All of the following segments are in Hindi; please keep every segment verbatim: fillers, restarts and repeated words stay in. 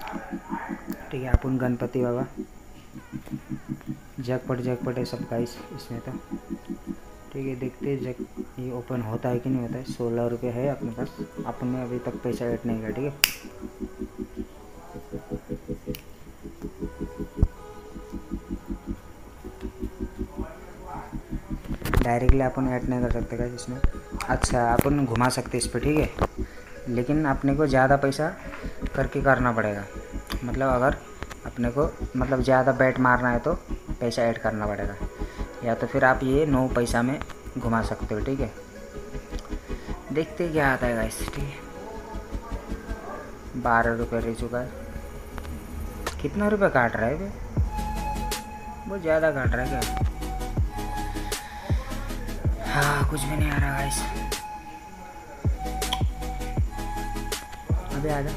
ठीक है। अपन गणपति बाबा जैकपॉट जैकपॉट है सब गाइस इसमें तो। ठीक है, देखते हैं जैक ये ओपन होता है कि नहीं होता है। सोलह रुपये है अपने पास, अपन ने अभी तक पैसा ऐड नहीं किया। ठीक है, डायरेक्टली अपन ऐड नहीं कर सकते गाइस इसमें। अच्छा, अपन घुमा सकते इस पर। ठीक है, लेकिन अपने को ज़्यादा पैसा करके करना पड़ेगा। मतलब अगर अपने को मतलब ज़्यादा बैट मारना है तो पैसा ऐड करना पड़ेगा, या तो फिर आप ये नौ पैसा में घुमा सकते हो। ठीक है, देखते हैं क्या आता है गाइस। ठीक है, बारह रुपये रह चुका है। कितना रुपये काट रहा है भाई, बहुत ज़्यादा काट रहा है क्या? हाँ, कुछ भी नहीं आ रहा गाइस। अबे आ जा।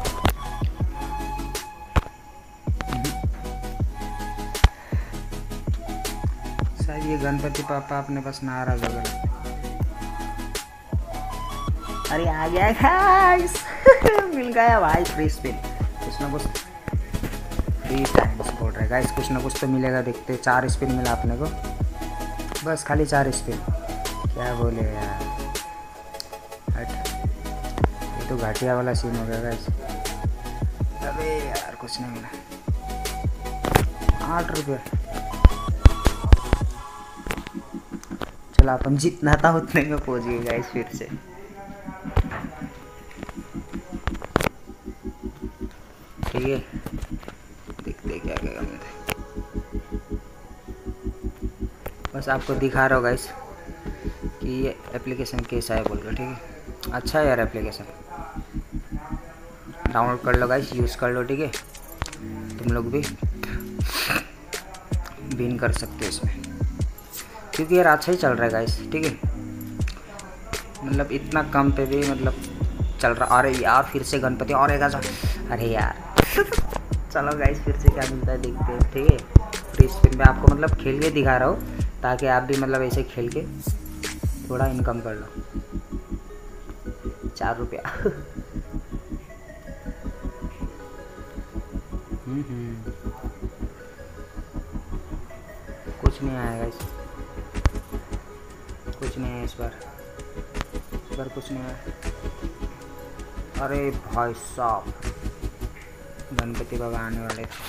शायद ये गणपति पापा अपने पास नाराज हो गए। अरे आ गया गाइस मिल गया भाई फ्री स्पिन। कुछ ना कुछ फ्री टाइम्स बोल रहे गाइस, कुछ ना कुछ तो मिलेगा। देखते, चार स्पिन मिला अपने को, बस खाली चार स्पिन। क्या बोले यार, हट, ये तो घाटिया वाला सीन हो गया गाइस। अबे यार कुछ नहीं मिला। आठ रुपये। चलो अपन जितना था उतने में पहुंच गए गाइस फिर से। ठीक है, देखते क्या क्या करना है। बस आपको दिखा रहा हो गाइस कि ये एप्लीकेशन कैसा है बोल कर। ठीक है, अच्छा है यार एप्लीकेशन, डाउनलोड कर लो गाइस, यूज़ कर लो। ठीक है, तुम लोग भी विन कर सकते हो इसमें, क्योंकि यार अच्छा ही चल रहा है गाइस। ठीक है, मतलब इतना कम पे भी मतलब चल रहा। अरे यार फिर से गणपति और एक आजा। अरे यार चलो गाइस फिर से क्या मिलता है देखते हैं। ठीक है, फ्री स्पिन पे आपको मतलब खेल के दिखा रहा हूँ, ताकि आप भी मतलब ऐसे खेल के थोड़ा इनकम कर लो। चार रुपया कुछ नहीं आया गाइस, कुछ नहीं है इस बार, इस बार कुछ नहीं आया। अरे भाई साहब, गणपति बाबा आने वाले थे।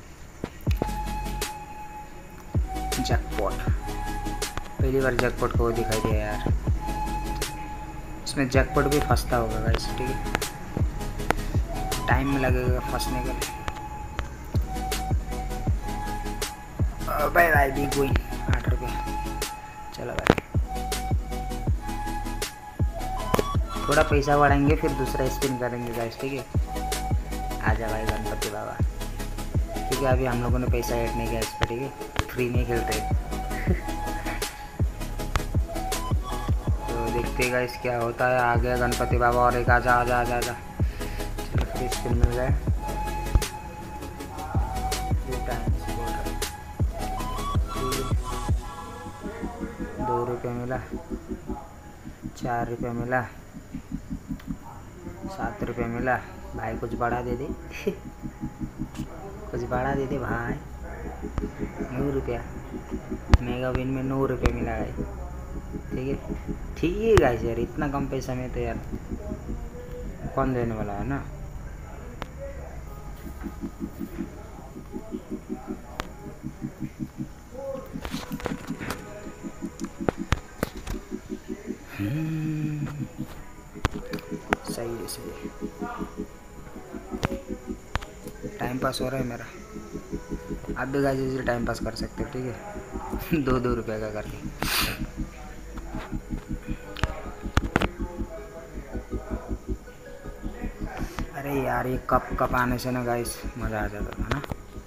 जैकपॉट, पहली बार जैकपॉट को दिखाई दिया यार। इसमें जैकपॉट भी फंसता होगा गाइस। ठीक है, टाइम में लगेगा फंसने के लिए। Bye bye be going. आठ रुपये। चलो भाई, थोड़ा पैसा बढ़ाएंगे फिर दूसरा स्पिन करेंगे गाइस। ठीक है, आजा भाई गणपति बाबा। ठीक है, अभी हम लोगों ने पैसा ऐड नहीं किया इस पर। ठीक है, फ्री नहीं खेलते तो देखते हैं गाइस क्या होता है। आ गया गणपति बाबा और एक आजा आजा आजा आजा। चलो फ्री स्पिन मिल गया। दो रुपये मिला, चार रुपये मिला, सात रुपये मिला। भाई कुछ बढ़ा दे दे कुछ बढ़ा दे दे भाई। नौ रुपया मेगा विन में नौ रुपये मिला है। ठीक है, ठीक है गाइस, यार इतना कम पैसा में तो यार कौन देने वाला है ना। सही है, सही है, टाइम पास हो रहा है मेरा। आप भी गाइस इसे टाइम पास कर सकते हो। ठीक है दो दो रुपये का करके। अरे यार ये कप कप आने से ना गाइस मज़ा आ जाता था ना।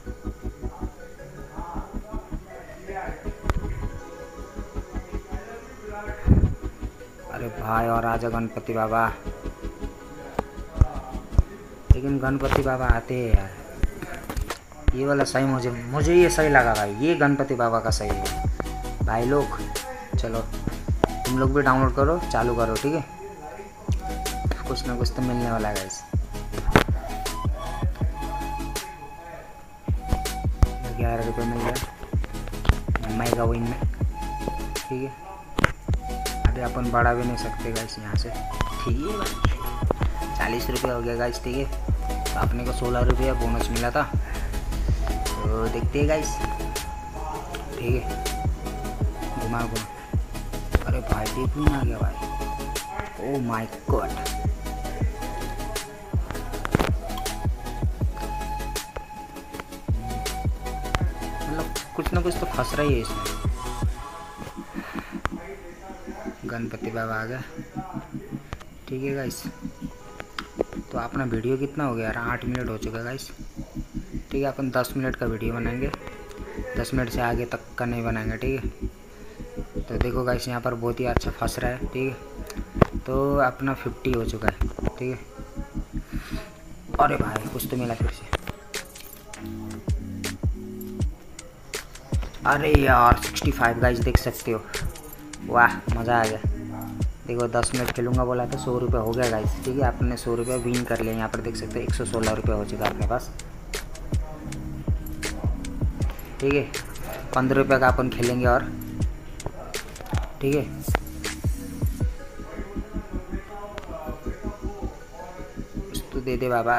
अरे भाई और आजा गणपति बाबा। लेकिन गणपति बाबा आते हैं यार, ये वाला सही, मुझे मुझे ये सही लगा भाई। ये गणपति बाबा का सही है भाई लोग। चलो तुम लोग भी डाउनलोड करो, चालू करो। ठीक है, कुछ ना कुछ तो मिलने वाला है गाइस। ग्यारह रुपये मिल गया मेगा विन में। ठीक है, अभी अपन बढ़ा भी नहीं सकते गाइस यहाँ से। ठीक है भाई, चालीस रुपये हो गया गाइस। ठीक है, तो अपने को सोलह रुपये बोनस मिला था, तो देखते हैं गाइस। ठीक है, घुमा घुमा। अरे भाई देख भी आ गया भाई, ओ माय गॉड। मतलब कुछ ना कुछ तो फंस रही है इसमें। गणपति बाबा आ गया। ठीक है गाइस, तो अपना वीडियो कितना हो गया यार, आठ मिनट हो चुका है गाइस। ठीक है, अपन दस मिनट का वीडियो बनाएंगे, दस मिनट से आगे तक का नहीं बनाएंगे। ठीक है, तो देखो गाइस यहाँ पर बहुत ही अच्छा फंस रहा है। ठीक है, तो अपना फिफ्टी हो चुका है। ठीक है, अरे भाई कुछ तो मिला फिर से। अरे यार सिक्सटी फाइव गाइस, देख सकते हो। वाह मज़ा आ गया। देखो दस मिनट खेलूँगा बोला था, सौ रुपये हो गया गाइस। ठीक है, आपने सौ रुपये विन कर लिया। यहाँ पर देख सकते हो एक सौ सोलह रुपये हो चुका है अपने पास। ठीक है, पंद्रह रुपये का अपन खेलेंगे और। ठीक है, कुछ तो दे दे बाबा।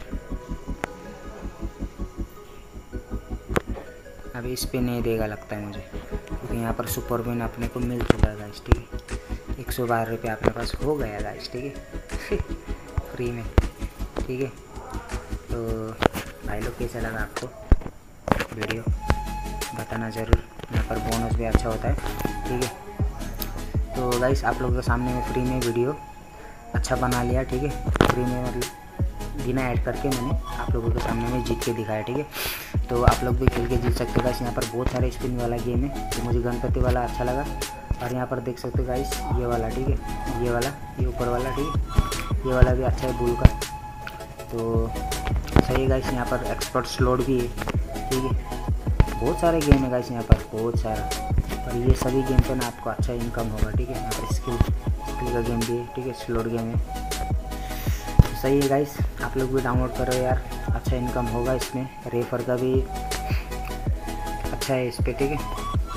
अभी इस पे नहीं देगा लगता है मुझे, क्योंकि यहाँ पर सुपर विन अपने को मिल चुका है गाइस। ठीक है, एक सौ बारह रुपये अपने पास हो गया गाइस। ठीक है फ्री में। ठीक है, तो भाई लोग कैसा लगा आपको वीडियो बताना ज़रूर। यहाँ पर बोनस भी अच्छा होता है। ठीक है, तो गाइस आप लोगों के सामने में फ्री में वीडियो अच्छा बना लिया। ठीक है, फ्री में मतलब बिना ऐड करके मैंने आप लोगों के सामने में जीत के दिखाया। ठीक है, तो आप लोग भी खेल के जीत सकते हो गाइस। यहाँ पर बहुत सारे स्पिन वाला गेम है, तो मुझे गणपति वाला अच्छा लगा। और यहाँ पर देख सकते हो गाइस ये वाला। ठीक है, ये वाला, ये ऊपर वाला। ठीक है, ये वाला भी अच्छा है बुल का, तो सही है गाइस। यहाँ पर एक्सपर्ट स्लॉट भी है। ठीक है, बहुत सारे गेम है गाइस यहाँ पर, बहुत सारा। और ये सभी गेम पे ना आपको अच्छा इनकम होगा। ठीक है, यहाँ पर स्किल स्किल का गेम भी है। ठीक है, स्लॉट गेम है, सही है गाइस। आप लोग भी डाउनलोड करो यार, अच्छा इनकम होगा इसमें। रेफर का भी अच्छा है इस पर। ठीक है,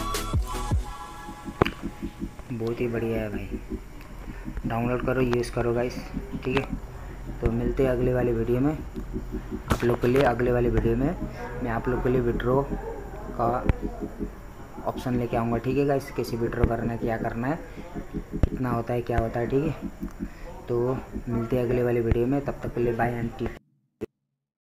बहुत ही बढ़िया है भाई, डाउनलोड करो, यूज़ करो गाइस। ठीक है, तो मिलते हैं अगले वाले वीडियो में आप लोग के लिए। अगले वाले वीडियो में मैं आप लोग के लिए विड्रॉ का ऑप्शन लेके आऊँगा। ठीक है गाइस, कैसे विड्रॉ करना है, क्या करना है, कितना होता है, क्या होता है। ठीक है, तो मिलते हैं अगले वाले वीडियो में, तब तक के लिए बाय एंड टेक केयर।